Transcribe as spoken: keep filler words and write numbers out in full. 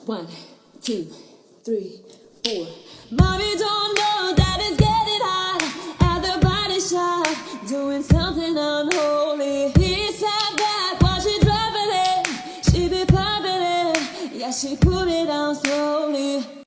One, two, three, four. Mommy don't know that it's getting hot at the body shop, doing something unholy. He sat back while she dropping it. She be popping it. Yeah, she put it on slowly.